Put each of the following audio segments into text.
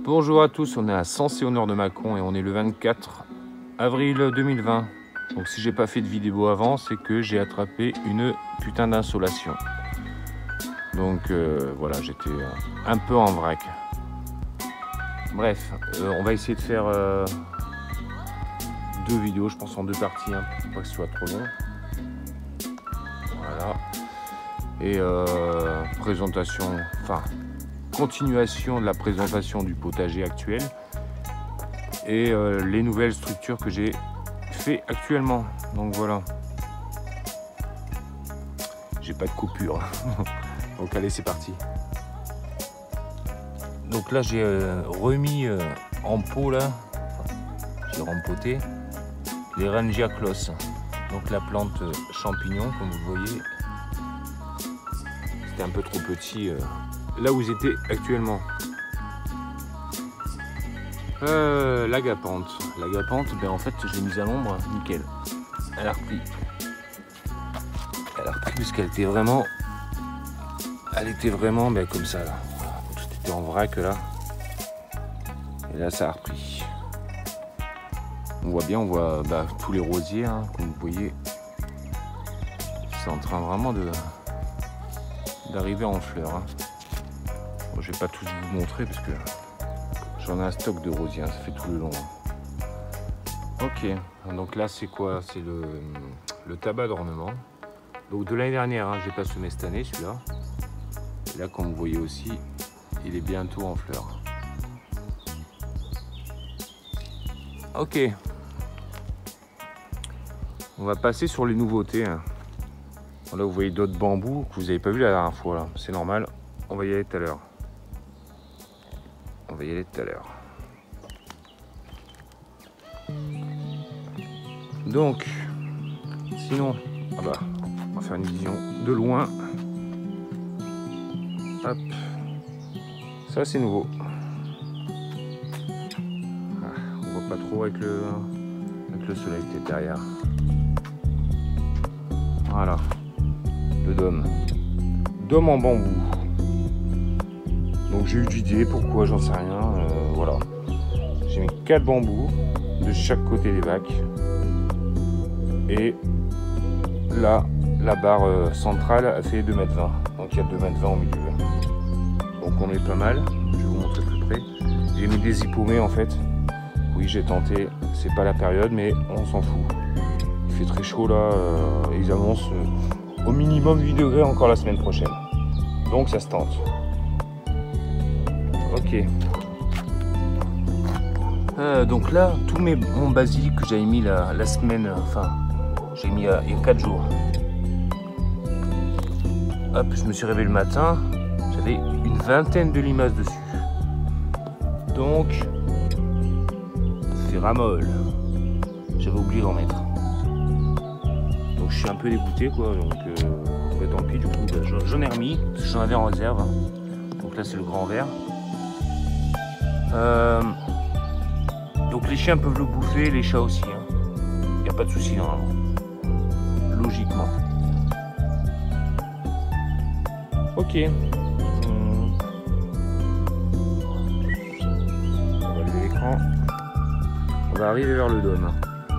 Bonjour à tous, on est à Sensé au nord de Mâcon et on est le 24 avril 2020. Donc si j'ai pas fait de vidéo avant, c'est que j'ai attrapé une putain d'insolation. Donc voilà, j'étais un peu en vrac. Bref, on va essayer de faire deux vidéos, je pense en deux parties, hein, pour pas que ce soit trop long. Voilà. Et présentation, enfin continuation de la présentation du potager actuel et les nouvelles structures que j'ai fait actuellement. Donc voilà, j'ai pas de coupure. Donc allez, c'est parti. Donc là j'ai remis en pot là, j'ai rempoté les Rangiaclos, donc la plante champignon comme vous voyez. C'était un peu trop petit là où ils étaient actuellement. L'agapante, ben en fait je l'ai mise à l'ombre, nickel. Elle a repris puisqu'elle était vraiment, ben, comme ça là. Tout était en vrac là. Et là ça a repris. On voit bien, bah, tous les rosiers, hein, comme vous voyez. C'est en train vraiment d'arriver en fleurs. Hein. Bon, je vais pas tous vous montrer parce que j'en ai un stock de rosiers, hein, ça fait tout le long. Hein. Ok, donc là c'est quoi? C'est le tabac d'ornement. Donc de l'année dernière, hein, j'ai pas semé cette année celui-là. Et là comme vous voyez aussi, il est bientôt en fleurs. Ok. On va passer sur les nouveautés. Hein. Là vous voyez d'autres bambous que vous n'avez pas vu la dernière fois. C'est normal, on va y aller tout à l'heure. Donc, sinon, on va faire une vision de loin. Hop, ça c'est nouveau. On voit pas trop avec le soleil qui est derrière. Voilà, le dôme en bambou. Donc j'ai eu d'idées, pourquoi j'en sais rien. Voilà, j'ai mis 4 bambous de chaque côté des vacs. Et là, la barre centrale a fait 2,20 m. Donc il y a 2,20 m au milieu. Donc on est pas mal. Je vais vous montrer plus près. J'ai mis des hypomées en fait. Oui, j'ai tenté. C'est pas la période, mais on s'en fout. Il fait très chaud là. Ils annoncent au minimum 8 degrés encore la semaine prochaine. Donc ça se tente. Ok. Donc là, tout mon basilic que j'avais mis la semaine, enfin, j'ai mis il y a 4 jours. Hop, je me suis réveillé le matin, j'avais une vingtaine de limaces dessus. Donc, c'est ramol. J'avais oublié d'en mettre. Donc je suis un peu dégoûté quoi. Donc bah, tant pis du coup, bah, j'en ai remis, j'en avais en réserve. Donc là c'est le grand vert. Donc les chiens peuvent le bouffer, les chats aussi. Il n'y a pas de souci normalement. Logiquement. Ok. On va lever l'écran. On va arriver vers le dôme.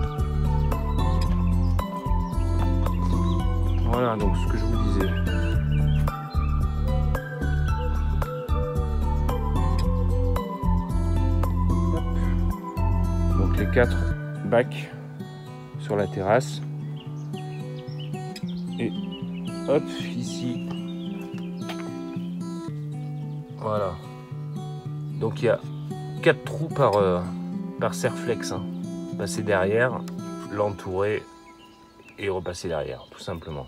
Voilà donc ce que je vous disais. Donc les 4 bacs sur la terrasse. Et hop, ici. Voilà. Donc il y a 4 trous par serflex. Hein. Passer derrière, l'entourer et repasser derrière, tout simplement.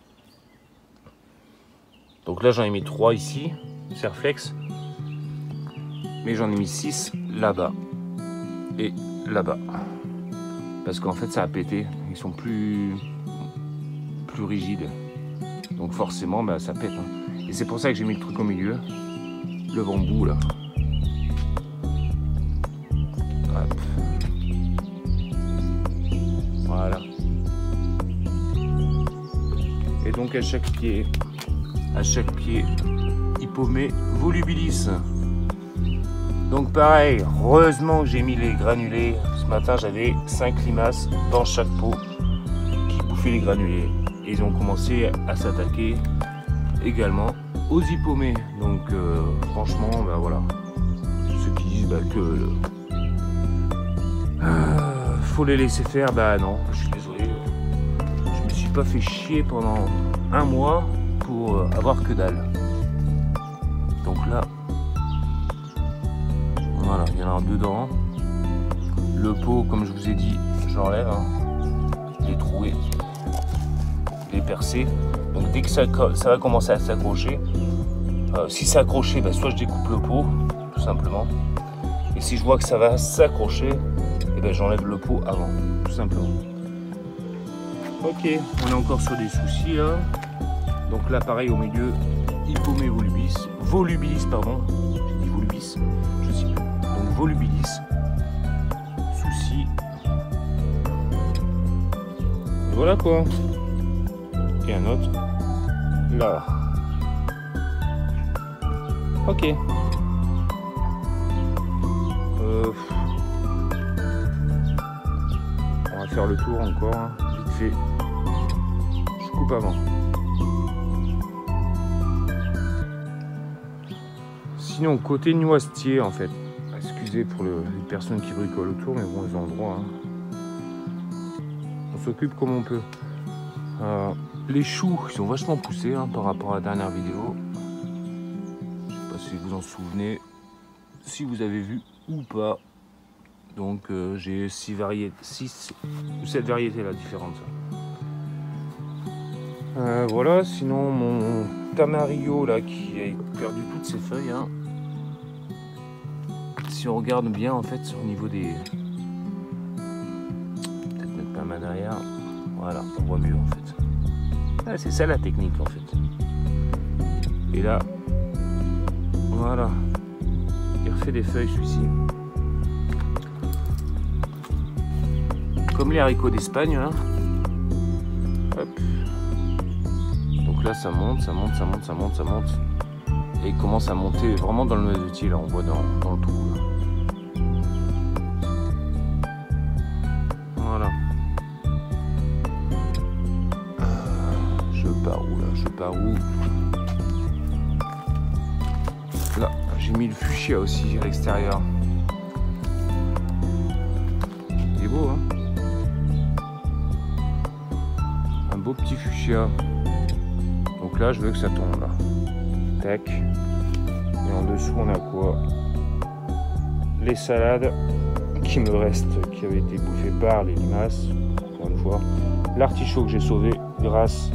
Donc là j'en ai mis 3 ici, serflex. Mais j'en ai mis 6 là-bas. Et là-bas. Parce qu'en fait ça a pété. Ils sont plus rigides. Donc forcément bah, ça pète. Hein. Et c'est pour ça que j'ai mis le truc au milieu. Le bambou là. Hop. Voilà. Et donc à chaque pied hypomée volubilis. Donc pareil, heureusement que j'ai mis les granulés. Ce matin j'avais 5 limaces dans chaque pot qui bouffaient les granulés. Et ils ont commencé à s'attaquer également aux hippomées. Donc franchement, bah voilà. Ceux qui disent bah, que faut les laisser faire, bah non, je suis désolé. Je me suis pas fait chier pendant un mois pour avoir que dalle. Donc là, voilà, il y en a dedans. Le pot, comme je vous ai dit, je l'enlève. Hein. Il est troué, il est percé. Donc dès que ça va commencer à s'accrocher, si c'est accroché, bah, soit je découpe le pot, tout simplement. Et si je vois que ça va s'accrocher, et ben j'enlève le pot avant, tout simplement. Ok, on est encore sur des soucis là. Donc là, pareil au milieu, hippomée volubilis, pardon. J'ai dit volubis, je sais plus. Donc volubilis, souci. Et voilà quoi. Et un autre là. Ok. On va faire le tour encore, hein, vite fait. Je coupe avant. Sinon, côté noisetier, en fait, excusez pour les personnes qui bricolent autour, mais bon, ils ont le droit. Hein. On s'occupe comme on peut. Les choux, ils sont vachement poussés hein, par rapport à la dernière vidéo. Je sais pas si vous en souvenez, si vous avez vu ou pas. Donc j'ai 6 ou 7 variétés là différentes. Voilà, sinon mon tamarillo là qui a perdu toutes ses feuilles. Hein. Si on regarde bien en fait au niveau des... Peut-être mettre pas mal derrière. Voilà, on voit mieux en fait. Ah, c'est ça la technique en fait. Et là, voilà. Il refait des feuilles celui-ci. Comme les haricots d'Espagne. Hein. Hop. Donc là ça monte, ça monte, ça monte, ça monte, ça monte. Et il commence à monter vraiment dans le noisetier là, on voit dans le trou. Là. Voilà. Je pars où là? Je pars où? Là, j'ai mis le fuchsia aussi à l'extérieur. Il est beau hein. Un beau petit fuchsia. Donc là je veux que ça tombe là. Tac. Et en dessous on a quoi? Les salades qui me restent, qui avaient été bouffées par les limaces, encore une fois. L'artichaut que j'ai sauvé grâce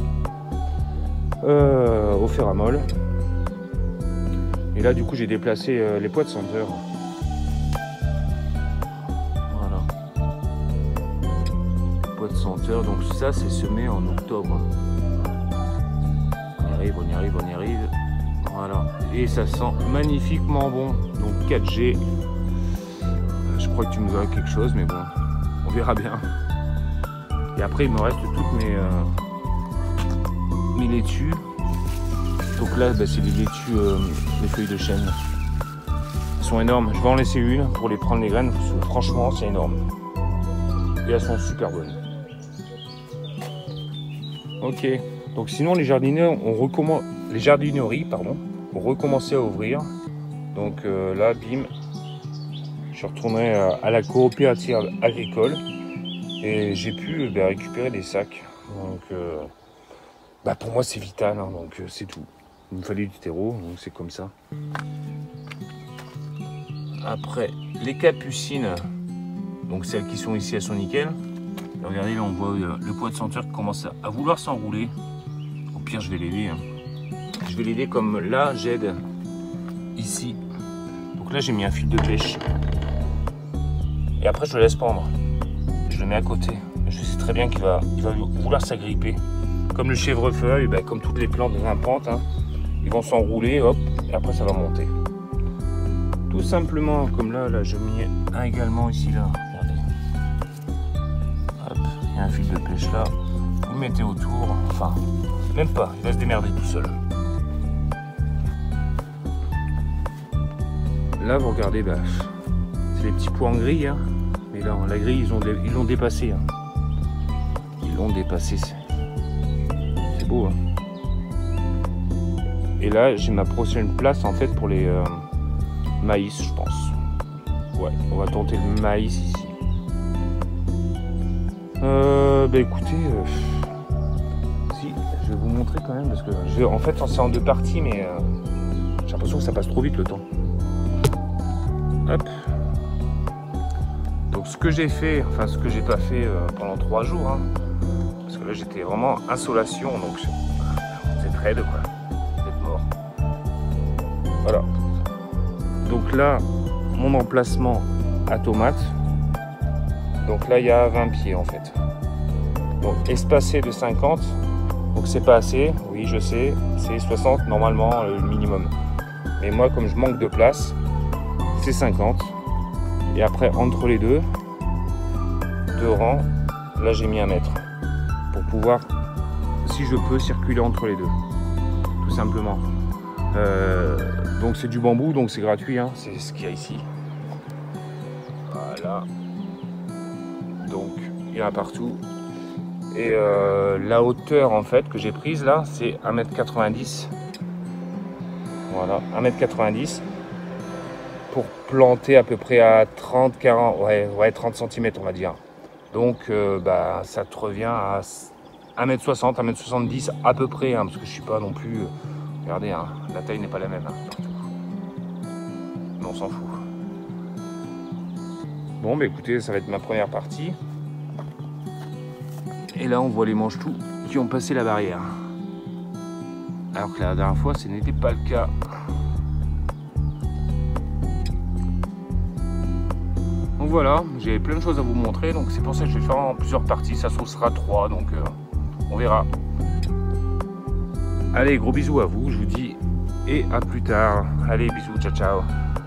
au ferramol. Et là du coup j'ai déplacé les pois de senteur. Voilà. Les pois de senteur, donc ça c'est semé en octobre. On y arrive, on y arrive, on y arrive. Voilà. Et ça sent magnifiquement bon. Donc 4G. Je crois que tu me dois quelque chose, mais bon, on verra bien. Et après il me reste toutes mes laitues. Donc là bah, c'est les laitues, les feuilles de chêne. Elles sont énormes. Je vais en laisser une pour les prendre les graines, parce que franchement c'est énorme. Et elles sont super bonnes. Ok. Donc sinon les jardineries ont recommencé à ouvrir. Donc là, bim, je suis retourné à la coopérative agricole et j'ai pu récupérer des sacs. Donc bah, pour moi c'est vital, hein, donc c'est tout. Il me fallait du terreau, donc c'est comme ça. Après, les capucines, donc celles qui sont ici, elles sont nickel. Et regardez, là on voit le pois de senteur qui commence à vouloir s'enrouler. Au pire, je vais l'aider. Hein. Je vais l'aider comme là, j'aide ici. Donc là, j'ai mis un fil de pêche. Et après, je le laisse pendre. Je le mets à côté. Je sais très bien qu'il va vouloir s'agripper. Comme le chèvrefeuille, ben, comme toutes les plantes grimpantes, hein, ils vont s'enrouler, hop, et après ça va monter. Tout simplement, comme là je mets un également ici, là. Regardez. Hop, il y a un fil de pêche là. Vous le mettez autour, enfin, même pas, il va se démerder tout seul. là vous regardez, bah, c'est les petits points en gris, hein. Mais là la grille ils l'ont dépassé, hein. Ils l'ont dépassé, c'est beau, hein. Et là j'ai ma prochaine place en fait pour les maïs, je pense. Ouais, on va tenter le maïs ici. Bah écoutez, si, je vais vous montrer quand même parce que en fait c'est en deux parties, mais j'ai l'impression que ça passe trop vite le temps. Hop. Donc ce que j'ai fait, enfin ce que j'ai pas fait pendant 3 jours, hein, parce que là j'étais vraiment insolation, donc vous êtes raide quoi, vous êtes mort. Voilà. Donc là, mon emplacement à tomates. Donc là il y a 20 pieds en fait. Donc espacé de 50. Donc c'est pas assez, oui je sais, c'est 60 normalement le minimum. Mais moi comme je manque de place, c'est 50. Et après entre les deux rangs, là j'ai mis 1 mètre. Pour pouvoir, si je peux, circuler entre les deux. Tout simplement. Donc c'est du bambou, donc c'est gratuit, hein, c'est ce qu'il y a ici. Voilà. Donc il y en a partout. Et la hauteur en fait que j'ai prise là, c'est 1,90 m. Voilà, 1,90 m pour planter à peu près à 30-40, ouais 30 cm on va dire. Donc bah, ça te revient à 1,60 m, 1,70 m à peu près, hein, parce que je suis pas non plus. Regardez, hein, la taille n'est pas la même hein, partout. Mais on s'en fout. Bon bah écoutez, ça va être ma première partie. Et là on voit les manches-tout qui ont passé la barrière. Alors que la dernière fois ce n'était pas le cas. Donc voilà, j'ai plein de choses à vous montrer, donc c'est pour ça que je vais faire en plusieurs parties, ça se trouve sera 3, donc on verra. Allez, gros bisous à vous, je vous dis et à plus tard. Allez, bisous, ciao ciao.